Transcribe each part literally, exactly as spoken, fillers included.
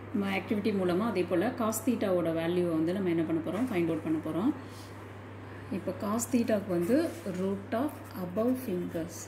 நம்ம ஆக்டிவிட்டி மூலமாக அதே போல் காஸ் தீட்டாவோட வேல்யூவை வந்து நம்ம என்ன பண்ண போகிறோம், ஃபைண்ட் அவுட் பண்ண போகிறோம். இப்போ காஸ் தீட்டாவுக்கு வந்து root of above fingers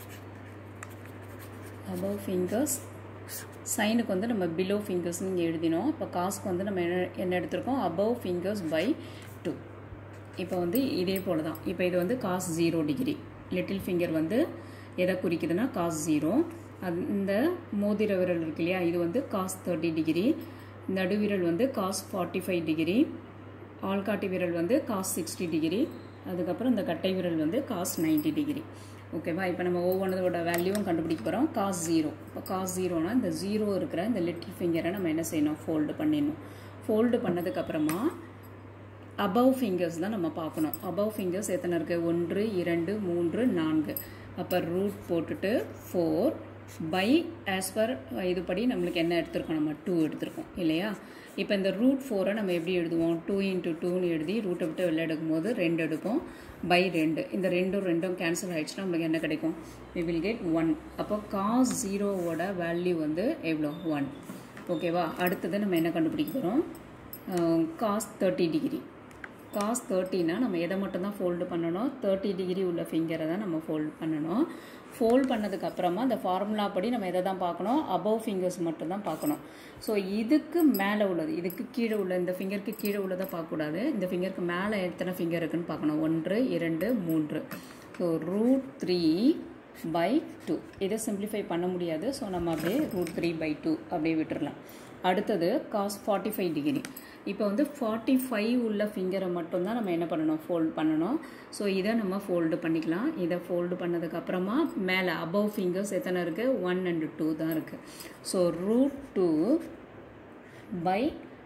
above fingers சைனுக்கு வந்து நம்ம பிலோ ஃபிங்கர்ஸ்னு இங்கே எழுதினோம். இப்போ காஸ்க்கு வந்து நம்ம என்ன என்ன எடுத்திருக்கோம், அபவ் ஃபிங்கர்ஸ் பை டூ. இப்போ வந்து இதே போல் தான். இப்போ இது வந்து cos zero degree. Little finger வந்து எதை குறிக்குதுன்னா காஸ் ஜீரோ. அந்த மோதிர விரல் இருக்கு இல்லையா, இது வந்து காஸ் தேர்ட்டி டிகிரி. நடுவிரல் வந்து காஸ் ஃபார்ட்டி ஃபைவ் டிகிரி. ஆள்காட்டி விரல் வந்து காஸ் சிக்ஸ்டி டிகிரி. அதுக்கப்புறம் இந்த கட்டை விரல் வந்து காஸ் நைன்டி டிகிரி. ஓகேவா? இப்போ நம்ம ஒவ்வொன்றோட வேல்யூவும் கண்டுபிடிக்க போகிறோம். Cos zero. இப்போ காஸ் ஜீரோனா இந்த ஜீரோ இருக்கிற இந்த லிட்டில் ஃபிங்கரை நம்ம என்ன செய்யணும், ஃபோல்டு பண்ணிடணும். ஃபோல்டு பண்ணதுக்கப்புறமா அபவ் ஃபிங்கர்ஸ் தான் நம்ம பார்க்கணும். அபவ் ஃபிங்கர்ஸ் எத்தனை இருக்குது, ஒன்று இரண்டு மூன்று நான்கு. அப்போ ரூட் போட்டுட்டு ஃபோர் பை ஆஸ் பர் இதுபடி நம்மளுக்கு என்ன எடுத்திருக்கோம், நம்ம டூ எடுத்திருக்கோம் இல்லையா. இப்போ இந்த ரூட் ஃபோரை நம்ம எப்படி எழுதுவோம், டூ இன்ட்டு டூன்னு எழுதி ரூட்டை விட்டு வெளில எடுக்கும் போது ரெண்டு எடுப்போம், பை ரெண்டு. இந்த ரெண்டும் ரெண்டும் கேன்சல் ஆகிடுச்சுன்னா நம்மளுக்கு என்ன கிடைக்கும், we will get ஒன். அப்போ காஸ் ஜீரோவோட வேல்யூ வந்து எவ்வளோ, ஒன். ஓகேவா? அடுத்தது நம்ம என்ன கண்டுபிடிக்க போகிறோம், காஸ் தேர்ட்டி டிகிரி. காஸ் தேர்ட்டினா நம்ம எதை மட்டும் தான் ஃபோல்டு பண்ணணும், தேர்ட்டி டிகிரி உள்ள ஃபிங்கரை தான் நம்ம ஃபோல்டு பண்ணணும். ஃபோல்ட் பண்ணதுக்கப்புறமா இந்த ஃபார்முலா படி நம்ம எதை தான் பார்க்கணும், அபவ் ஃபிங்கர்ஸ் மட்டும் தான் பார்க்கணும். ஸோ இதுக்கு மேலே உள்ளது, இதுக்கு கீழே உள்ள இந்த ஃபிங்கருக்கு கீழே உள்ளதை பார்க்கக்கூடாது. இந்த ஃபிங்கருக்கு மேலே எத்தனை ஃபிங்கர் இருக்குன்னு பார்க்கணும், ஒன்று இரண்டு மூன்று. So root three by two. இதை சிம்பிளிஃபை பண்ண முடியாது. ஸோ நம்ம அப்படியே ரூட் த்ரீ பை டூ அப்படியே விட்டுடலாம். அடுத்தது காஸ் ஃபார்ட்டி ஃபைவ் டிகிரி. இப்போ வந்து ஃபார்ட்டி ஃபைவ் உள்ள ஃபிங்கரை மட்டும்தான் நம்ம என்ன பண்ணணும், ஃபோல்டு பண்ணணும். ஸோ இதை நம்ம ஃபோல்டு பண்ணிக்கலாம். இதை ஃபோல்டு பண்ணதுக்கப்புறமா மேலே அபவ் ஃபிங்கர்ஸ் எத்தனை இருக்குது, ஒன் அண்டு டூ தான் இருக்குது. So root two by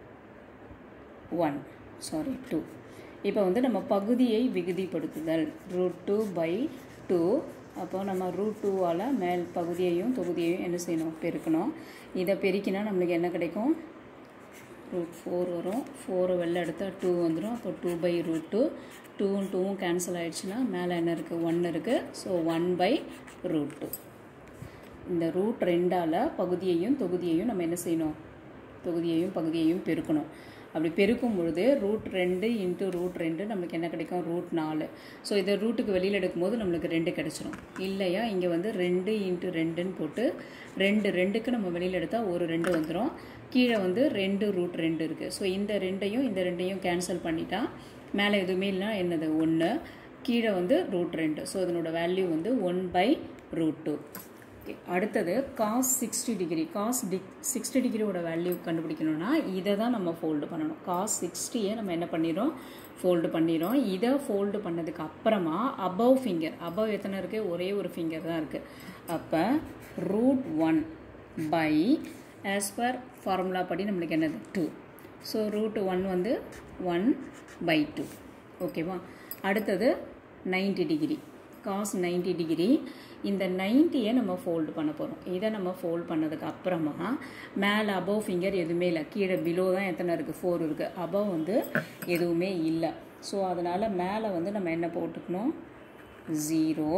one sorry two. இப்போ வந்து நம்ம பகுதியை விகுதிப்படுத்துதல், ரூட் டூ பை டூ. அப்போ நம்ம ரூட் டூவால் மேல் பகுதியையும் தொகுதியையும் என்ன செய்யணும், பெருக்கணும். இதை பெருக்கினா நம்மளுக்கு என்ன கிடைக்கும், ரூட் ஃபோர் வரும். ஃபோரை வெளில எடுத்தால் டூ வந்துடும். அப்போ டூ பை ரூட் டூ. டூவும் டூவும் கேன்சல் ஆகிடுச்சுன்னா மேலே என்ன இருக்குது, ஒன் இருக்குது. So one by root two. இந்த ரூட் ரெண்டால் பகுதியையும் தொகுதியையும் நம்ம என்ன செய்யணும், தொகுதியையும் பகுதியையும் பெருக்கணும். அப்படி பெருக்கும் பொழுது ரூட் ரெண்டு இன்ட்டு ரூட் ரெண்டு நம்மளுக்கு என்ன கிடைக்கும், ரூட் நாலு. ஸோ இதை ரூட்டுக்கு வெளியில் எடுக்கும்போது நம்மளுக்கு ரெண்டு கிடச்சிரும் இல்லையா. இங்கே வந்து ரெண்டு இன்ட்டு ரெண்டுன்னு போட்டு ரெண்டு ரெண்டுக்கு நம்ம வெளியில் எடுத்தால் ஒரு ரெண்டு வந்துடும். கீழே வந்து ரெண்டு ரூட் ரெண்டு இருக்குது. ஸோ இந்த ரெண்டையும் இந்த ரெண்டையும் கேன்சல் பண்ணிட்டா மேலே எதுவுமே இல்லைனா என்னது, ஒன்று. கீழே வந்து ரூட் ரெண்டு. ஸோ இதனோட வேல்யூ வந்து one by root two. Okay. அடுத்தது cos sixty degree. Cos the sixty டிகிரியோட வேல்யூ கண்டுபிடிக்கணும்னா இதை தான் நம்ம ஃபோல்டு பண்ணணும். காஸ் சிக்ஸ்டியை நம்ம என்ன பண்ணிடுறோம், ஃபோல்டு பண்ணிடுறோம். இதை ஃபோல்டு பண்ணதுக்கு அப்புறமா அபவ் ஃபிங்கர், அபவ் எத்தனை இருக்குது, ஒரே ஒரு ஃபிங்கர் தான் இருக்குது. அப்போ root one by as per formula படி நம்மளுக்கு என்னது, டூ. ஸோ ரூட் ஒன் வந்து ஒன் பை டூ. ஓகேவா? அடுத்தது ninety degree. Cos ninety degree. இந்த நைன்ட்டியை நம்ம ஃபோல்டு பண்ண போகிறோம். இதை நம்ம ஃபோல்டு பண்ணதுக்கு அப்புறமா மேலே அபவ் ஃபிங்கர் எதுவுமே இல்லை, கீழே பிலோ தான் எத்தனை இருக்குது, ஃபோர் இருக்குது. அபவ் வந்து எதுவுமே இல்லை. ஸோ அதனால் மேலே வந்து நம்ம என்ன போட்டுக்கணும், ஜீரோ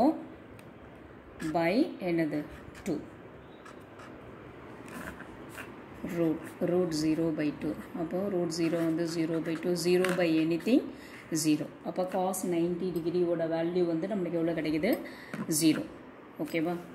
பை என்னது, two. Root root zero by two. அப்போது ரூட் ஜீரோ வந்து zero by two. Zero by anything zero. அப்போ காஸ் நைன்டி டிகிரியோட வேல்யூ வந்து நம்மளுக்கு எவ்வளோ கிடைக்குது, ஜீரோ. ஓகேவா?